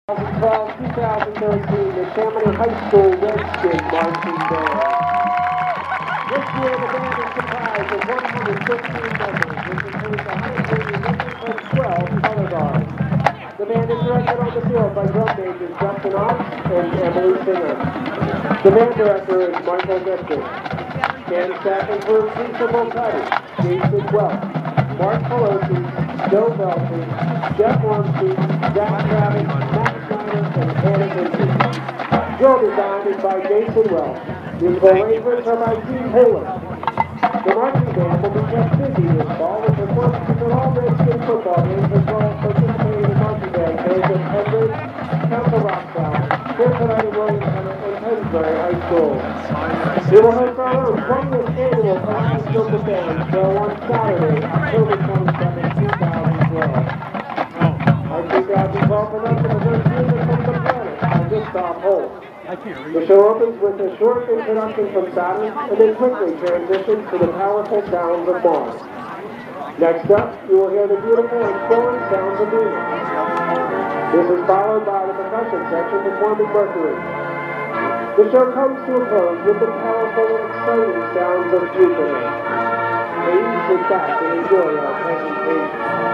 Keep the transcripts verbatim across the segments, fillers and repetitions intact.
twenty twelve two thousand thirteen Neshaminy High School Redskin Marching Band. This year the band is comprised of one hundred fifteen members, which includes one hundred members and twelve color guards. The band is directed on the field by drum majors Justin Otts and Emily Singer. The band director is Michael Redskin. Band staff includes Lisa Mulcahy, Jason Welch, Mark Pelosi, Joe Belton, Jeff Ormsby, Zach Travis, Matt Snyder, and Hannah Vincent. Drill design is by Jason Welch. Musical arrangements are by Gene Taylor. The marching band will be kept busy this fall with performances at all Redskin football games as well as participating in marching band shows at Penbridge, Council Rock South, Cincinnati Williamson, and Pennsbury High School. We will host our own twentieth annual Kaleidoscope Band show on Saturday, October twenty-seventh, two thousand twelve. Our two thousand twelve production is our Music from the Planet by Gustav Holst. The show opens with a short introduction from Saturn and then quickly transitions to the powerful sounds of Mars. Next up, you will hear the beautiful and flowing sounds of Venus. This is followed by the percussion section performing Mercury. The show comes to a close with the powerful and exciting sounds of Jupiter. Please sit back and enjoy our presentation.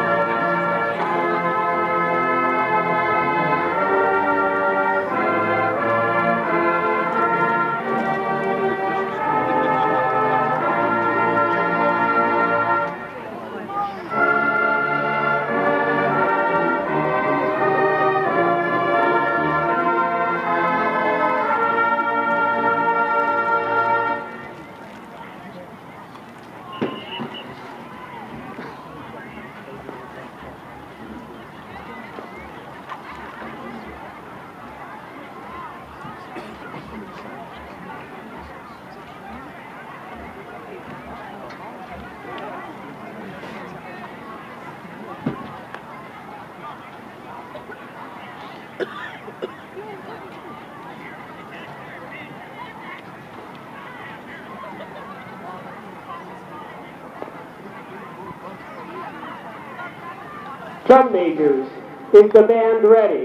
Drum majors, is the band ready?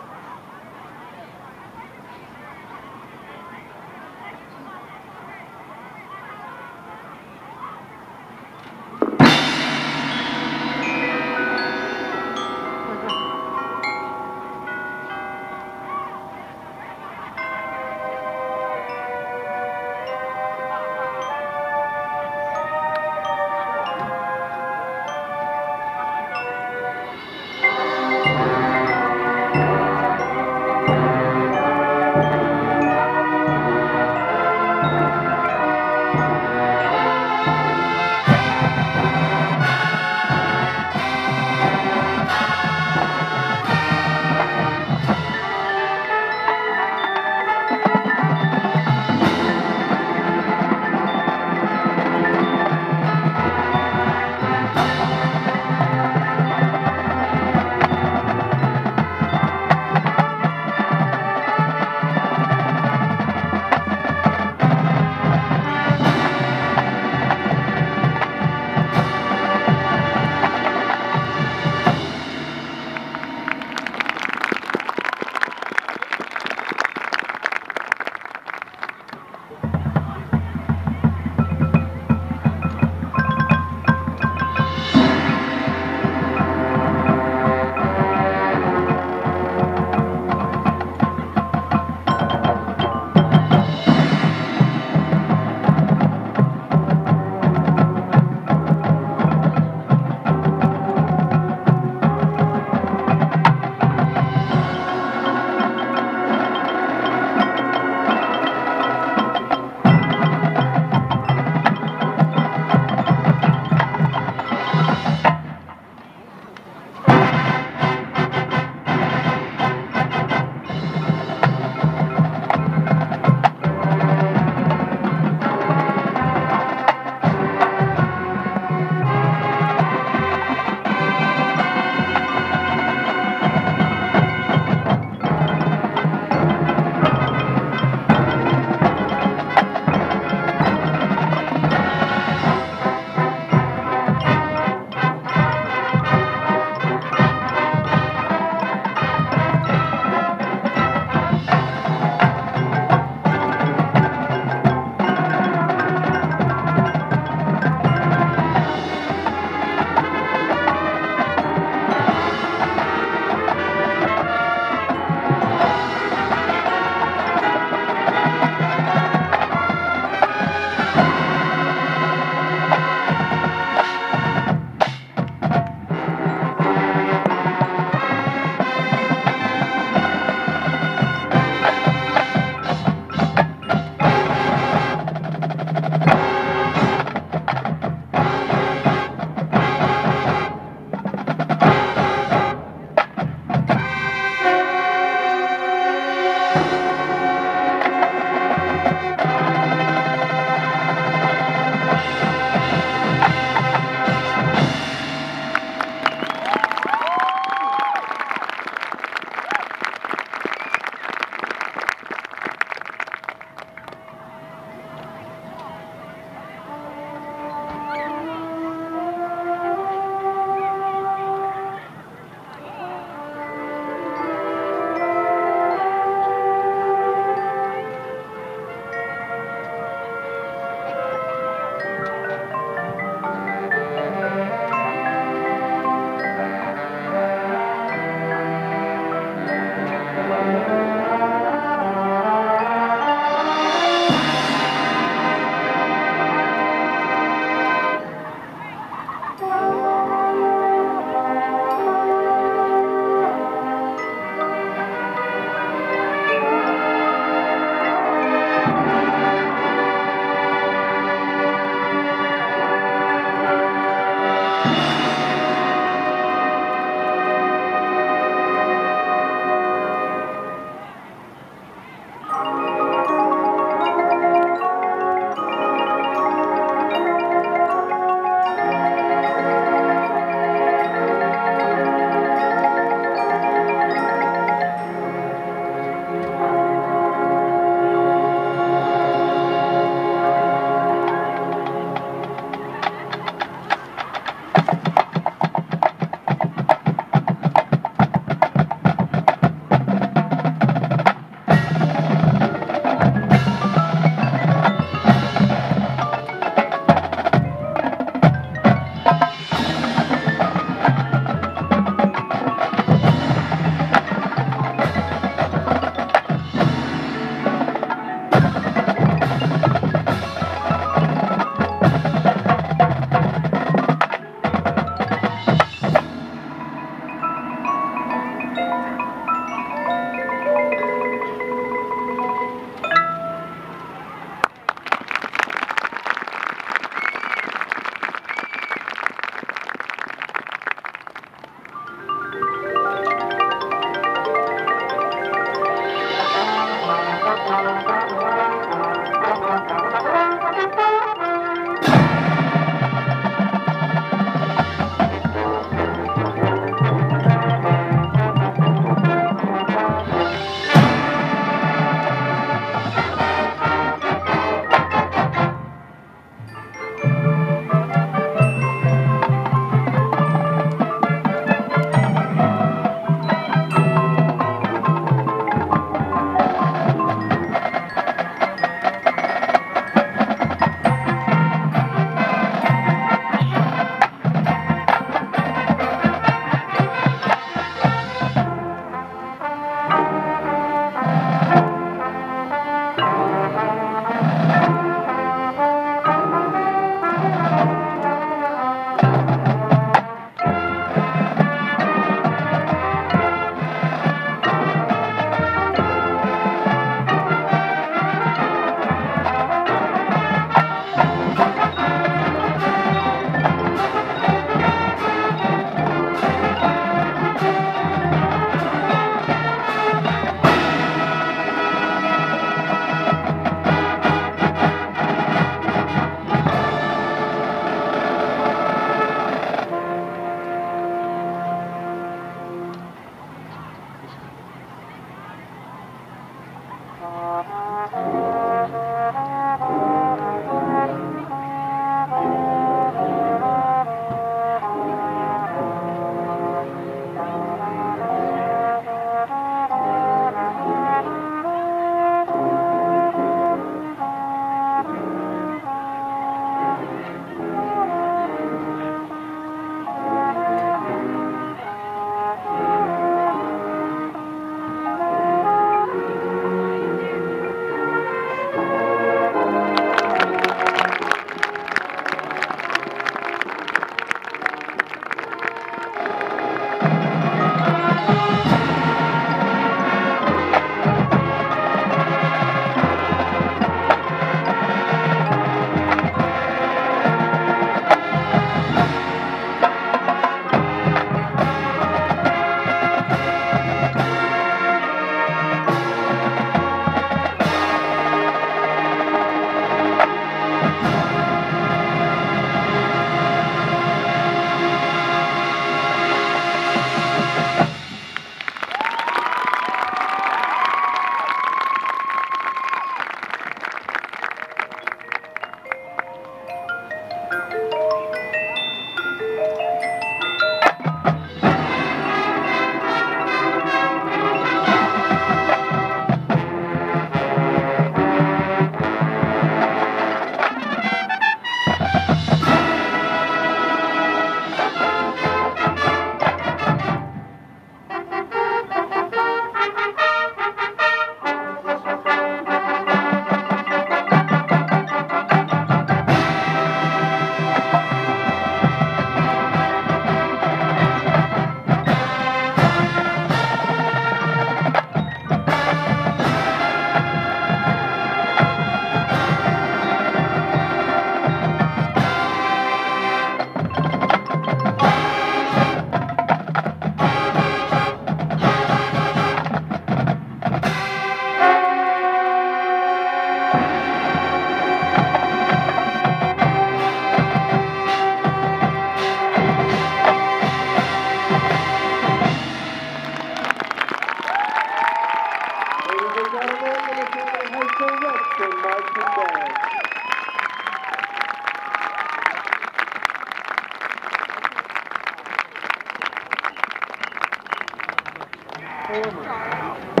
performer.